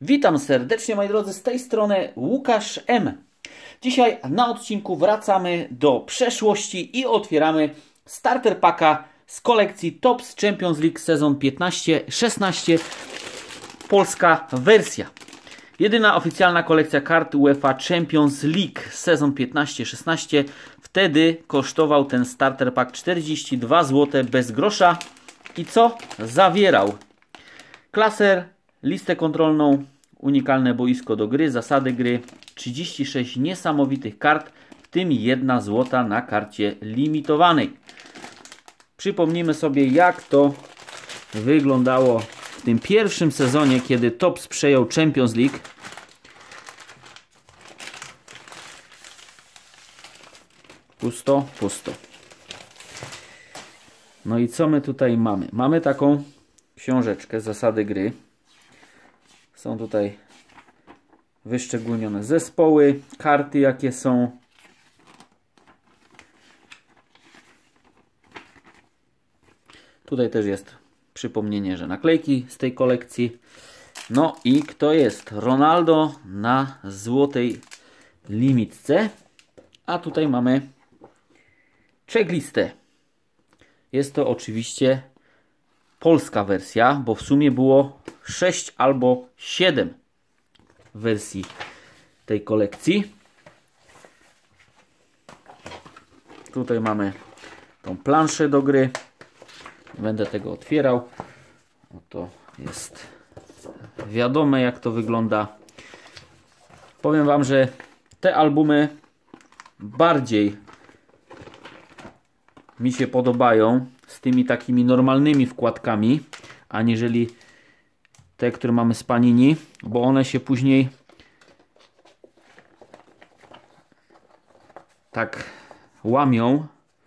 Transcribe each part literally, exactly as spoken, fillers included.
Witam serdecznie, moi drodzy, z tej strony Łukasz M. Dzisiaj na odcinku wracamy do przeszłości i otwieramy starter packa z kolekcji Topps Champions League sezon piętnaście szesnaście, polska wersja. Jedyna oficjalna kolekcja kart UEFA Champions League sezon piętnaście szesnaście. Wtedy kosztował ten starter pack czterdzieści dwa złote bez grosza. I co zawierał? Klaser, listę kontrolną, unikalne boisko do gry, zasady gry, trzydzieści sześć niesamowitych kart, w tym jedna złota na karcie limitowanej. Przypomnijmy sobie, jak to wyglądało w tym pierwszym sezonie, kiedy Topps przejął Champions League. Pusto, pusto. No i co my tutaj mamy? Mamy taką książeczkę, zasady gry. Są tutaj wyszczególnione zespoły, karty jakie są. Tutaj też jest przypomnienie, że naklejki z tej kolekcji. No i kto jest? Ronaldo na złotej limitce. A tutaj mamy checklistę. Jest to oczywiście polska wersja, bo w sumie było sześć albo siedem wersji tej kolekcji. Tutaj mamy tą planszę do gry. Nie będę tego otwierał. Oto jest wiadome, jak to wygląda. Powiem Wam, że te albumy bardziej mi się podobają z tymi takimi normalnymi wkładkami, aniżeli te, które mamy z Panini, bo one się później tak łamią.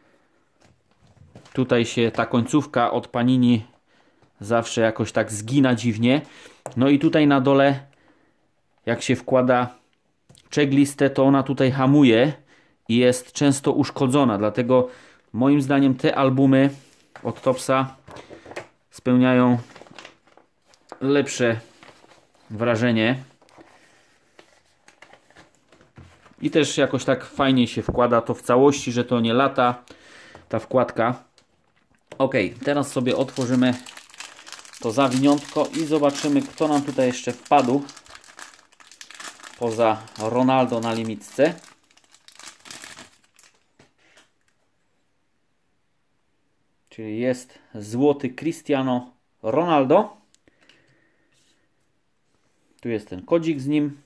Tutaj się ta końcówka od Panini zawsze jakoś tak zgina dziwnie. No i tutaj na dole, jak się wkłada checklistę, to ona tutaj hamuje i jest często uszkodzona. Dlatego moim zdaniem te albumy od Toppsa spełniają lepsze wrażenie. I też jakoś tak fajnie się wkłada to w całości, że to nie lata ta wkładka. Ok, teraz sobie otworzymy to zawiniątko i zobaczymy, kto nam tutaj jeszcze wpadł poza Ronaldo na limitce. Czyli jest złoty Cristiano Ronaldo. Tu jest ten kodzik z nim.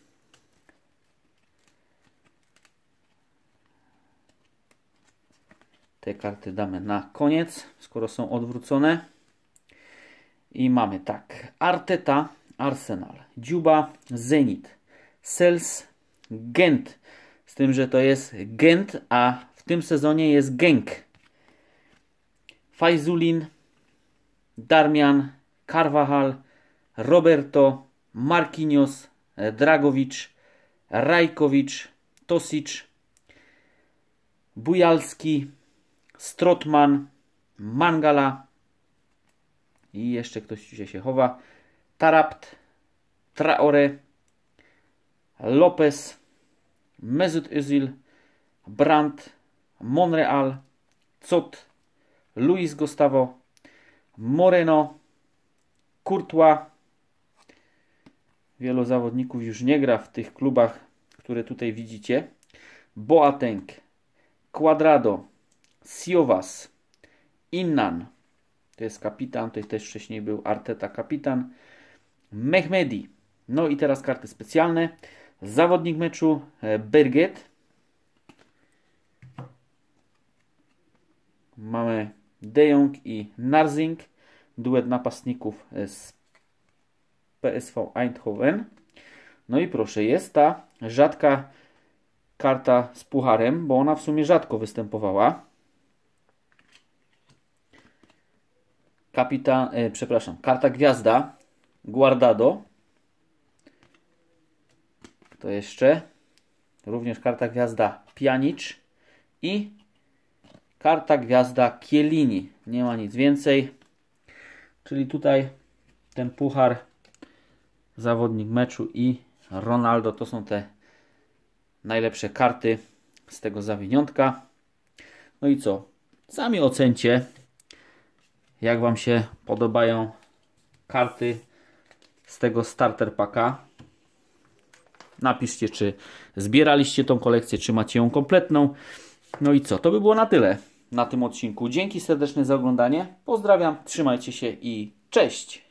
Te karty damy na koniec, skoro są odwrócone. I mamy tak. Arteta, Arsenal. Dziuba, Zenit. Sels, Gent. Z tym, że to jest Gent, a w tym sezonie jest Genk. Fajzulin, Darmian, Carvajal, Roberto, Marquinhos, Dragovic, Rajkowicz, Tosic, Bujalski, Strotman, Mangala i jeszcze ktoś tutaj się chowa, Tarapt, Traore, Lopez, Mesut Özil, Brandt, Monreal, Cot, Luis Gustavo, Moreno, Courtois. Wielu zawodników już nie gra w tych klubach, które tutaj widzicie. Boateng, Cuadrado, Siovas, Innan. To jest kapitan, tutaj też wcześniej był Arteta kapitan. Mehmedi. No i teraz karty specjalne. Zawodnik meczu Berget. Mamy De Jong i Narzing. Duet napastników z P S V Eindhoven. No i proszę, jest ta rzadka karta z pucharem, bo ona w sumie rzadko występowała. Kapitan, e, przepraszam, karta gwiazda Guardado. To jeszcze również karta gwiazda Pjanic i karta gwiazda Chiellini. Nie ma nic więcej. Czyli tutaj ten puchar zawodnik meczu i Ronaldo. To są te najlepsze karty z tego zawiniątka. No i co? Sami ocencie, jak Wam się podobają karty z tego starter packa. Napiszcie, czy zbieraliście tą kolekcję, czy macie ją kompletną. No i co? To by było na tyle na tym odcinku. Dzięki serdeczne za oglądanie. Pozdrawiam, trzymajcie się i cześć!